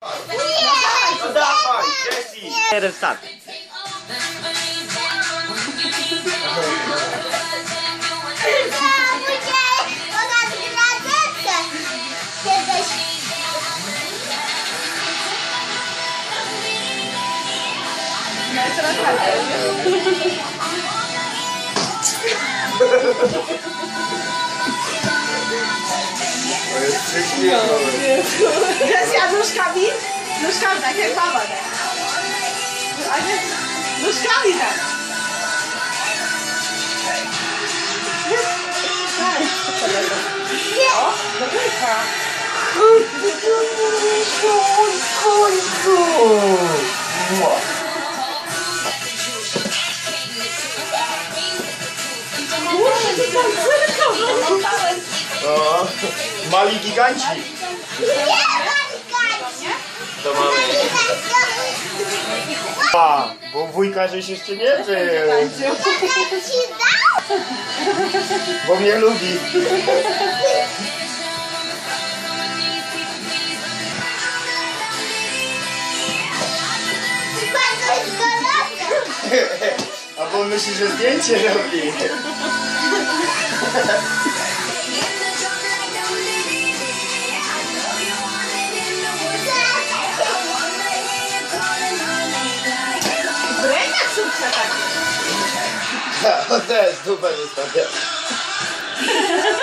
No dawaj, Jessie! Jeden start. To jest prześmieszne. Jessia nóżkami? Nóżkami tak, jak mama tak. A nie? Nóżkami tak. O, dobrejka. No, mali giganci. To mamy. A, bo wujka żeś jeszcze nie był. Bo mnie lubi. A bo on myśli, że zdjęcie robi. W rękach są tak. On też dupę wystawia.